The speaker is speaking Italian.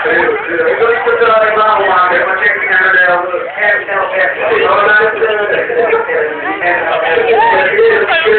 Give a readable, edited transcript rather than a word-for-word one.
Io li faccio la reclama, ma che faccio in Canada.